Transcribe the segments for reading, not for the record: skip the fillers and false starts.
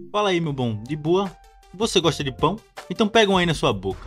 Fala aí, meu bom, de boa? Você gosta de pão? Então pega um aí na sua boca.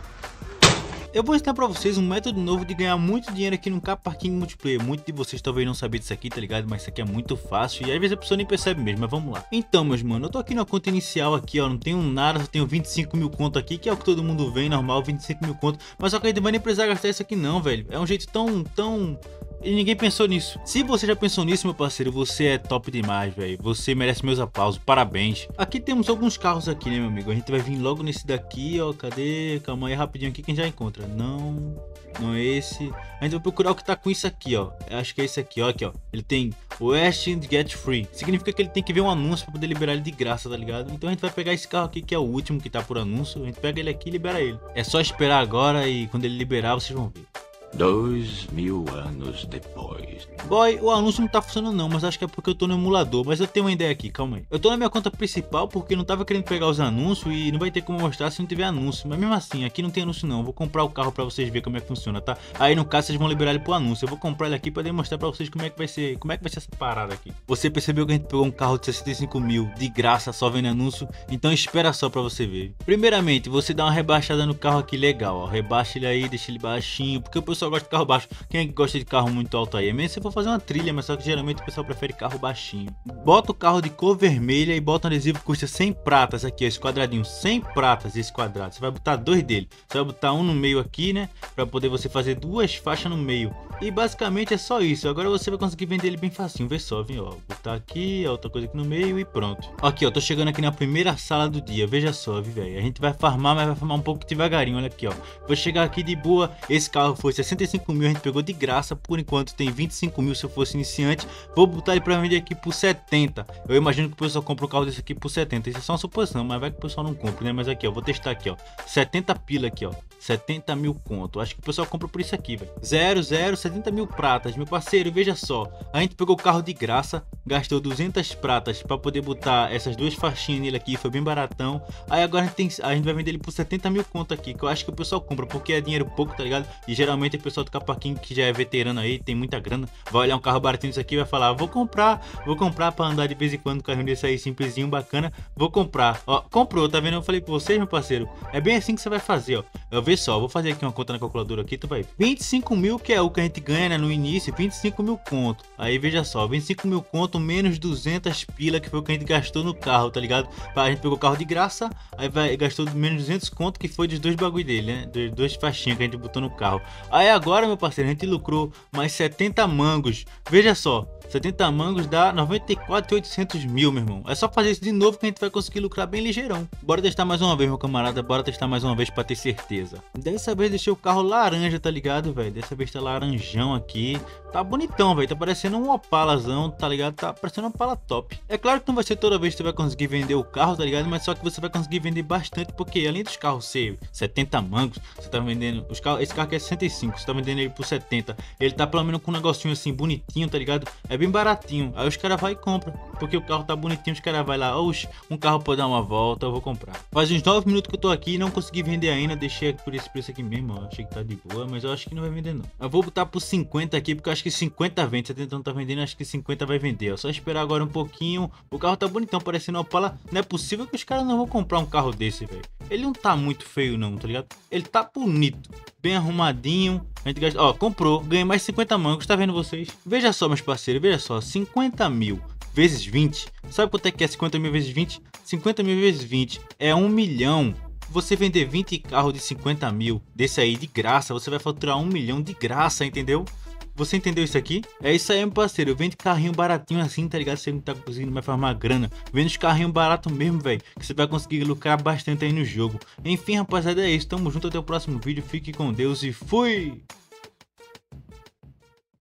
Eu vou ensinar pra vocês um método novo de ganhar muito dinheiro aqui no Car Parking Multiplayer. Muitos de vocês talvez não sabiam disso aqui, tá ligado? Mas isso aqui é muito fácil e às vezes a pessoa nem percebe mesmo, mas vamos lá. Então, meus mano, eu tô aqui na conta inicial aqui, ó, não tenho nada, só tenho 25 mil conto aqui, que é o que todo mundo vê, normal, 25 mil conto. Mas só que a gente não vai nem precisar gastar isso aqui não, velho. É um jeito tão... E ninguém pensou nisso. Se você já pensou nisso, meu parceiro, você é top demais, velho. Você merece meus aplausos, parabéns. Aqui temos alguns carros aqui, né, meu amigo? A gente vai vir logo nesse daqui, ó. Cadê? Calma aí, rapidinho aqui que a gente já encontra. Não é esse. A gente vai procurar o que tá com isso aqui, ó. Eu acho que é esse aqui, ó. Aqui, ó. Ele tem West and Get Free. Significa que ele tem que ver um anúncio pra poder liberar ele de graça, tá ligado? Então a gente vai pegar esse carro aqui, que é o último que tá por anúncio. A gente pega ele aqui e libera ele. É só esperar agora e quando ele liberar, vocês vão ver. 2000 anos depois. Boy, o anúncio não tá funcionando não, mas acho que é porque eu tô no emulador. Mas eu tenho uma ideia aqui, calma aí. Eu tô na minha conta principal porque não tava querendo pegar os anúncios e não vai ter como mostrar se não tiver anúncio. Mas mesmo assim, aqui não tem anúncio não. Eu vou comprar o carro pra vocês verem como é que funciona, tá? Aí no caso vocês vão liberar ele pro anúncio. Eu vou comprar ele aqui pra demonstrar pra vocês como é que vai ser essa parada aqui. Você percebeu que a gente pegou um carro de 65 mil de graça só vendo anúncio? Então espera só pra você ver. Primeiramente, você dá uma rebaixada no carro aqui legal, ó. Rebaixa ele aí, deixa ele baixinho, porque o pessoal gosta de carro baixo. Quem é que gosta de carro muito alto aí? É mesmo se for fazer uma trilha, mas só que geralmente o pessoal prefere carro baixinho. Bota o carro de cor vermelha e bota um adesivo que custa 100 pratas aqui, ó, esse quadradinho, 100 pratas esse quadrado. Você vai botar dois dele. Você vai botar um no meio aqui, né, pra poder você fazer duas faixas no meio. E basicamente é só isso. Agora você vai conseguir vender ele bem facinho. Vê só, vem, ó, botar aqui, outra coisa aqui no meio e pronto. Aqui, ó, tô chegando aqui na primeira sala do dia. Veja só, viu, velho. A gente vai farmar, mas vai farmar um pouco devagarinho. Olha aqui, ó. Vou chegar aqui de boa. Esse carro foi 65 mil, a gente pegou de graça. Por enquanto tem 25 mil se eu fosse iniciante. Vou botar ele pra vender aqui por 70. Eu imagino que o pessoal compra um carro desse aqui por 70. Isso é só uma suposição, mas vai que o pessoal não compra, né? Mas aqui, ó, vou testar aqui, ó. 70 pila aqui, ó. 70 mil conto. Acho que o pessoal compra por isso aqui, velho. 70 mil pratas, meu parceiro. Veja só, a gente pegou o carro de graça, gastou 200 pratas pra poder botar essas duas faixinhas nele aqui, foi bem baratão. Aí agora a gente vai vender ele por 70 mil conto aqui, que eu acho que o pessoal compra, porque é dinheiro pouco, tá ligado? E geralmente o pessoal do Car Parking que já é veterano aí, tem muita grana, vai olhar um carro baratinho desse aqui e vai falar, vou comprar pra andar de vez em quando, um carrinho desse aí simplesinho, bacana, vou comprar. Ó, comprou, tá vendo? Eu falei pra vocês, meu parceiro, é bem assim que você vai fazer, ó. Eu vejo só, vou fazer aqui uma conta na calculadora aqui, tu vai ver. 25 mil, que é o que a gente ganha, né, no início, 25 mil conto. Aí veja só, 25 mil conto menos 200 pila, que foi o que a gente gastou no carro, tá ligado? A gente pegou o carro de graça, aí gastou menos 200 conto, que foi dos dois bagulho dele, né? Dos dois faixinhas que a gente botou no carro. Aí agora, meu parceiro, a gente lucrou mais 70 mangos. Veja só, 70 mangos dá 94.800 mil, meu irmão. É só fazer isso de novo que a gente vai conseguir lucrar bem ligeirão. Bora testar mais uma vez, meu camarada. Bora testar mais uma vez pra ter certeza. Dessa vez deixei o carro laranja, tá ligado, velho? Dessa vez tá laranjão aqui. Tá bonitão, velho. Tá parecendo um Opalazão, tá ligado? Tá parecendo um Opala top. É claro que não vai ser toda vez que você vai conseguir vender o carro, tá ligado? Mas só que você vai conseguir vender bastante, porque além dos carros ser 70 mangos, você tá vendendo... Esse carro aqui é 65, você tá vendendo ele por 70. Ele tá pelo menos com um negocinho assim, bonitinho, tá ligado? É bem baratinho. Aí os caras vai e compram, porque o carro tá bonitinho, os caras vai lá, oxe, um carro pode dar uma volta, eu vou comprar. Faz uns 9 minutos que eu tô aqui e não consegui vender ainda, deixei por esse preço aqui mesmo, ó. Achei que tá de boa, mas eu acho que não vai vender não. Eu vou botar por 50 aqui, porque eu acho que 50 vende, 70 não tá vendendo, acho que 50 vai vender, ó. Só esperar agora um pouquinho. O carro tá bonitão, parecendo uma Opala. Não é possível que os caras não vão comprar um carro desse, velho. Ele não tá muito feio não, tá ligado? Ele tá bonito, bem arrumadinho. A gente gasta, ó, comprou, ganhei mais 50 mangos, tá vendo vocês? Veja só, meus parceiros, veja só, 50 mil vezes 20, sabe quanto é que é 50 mil vezes 20? 50 mil vezes 20 é 1 milhão. Você vender 20 carros de 50 mil desse aí de graça, você vai faturar 1 milhão de graça, entendeu? Você entendeu isso aqui? É isso aí, meu parceiro. Eu vendo carrinho baratinho assim, tá ligado? Você não tá conseguindo mais farmar grana. Vendo os carrinhos baratos mesmo, velho. Que você vai conseguir lucrar bastante aí no jogo. Enfim, rapaziada, é isso. Tamo junto, até o próximo vídeo. Fique com Deus e fui!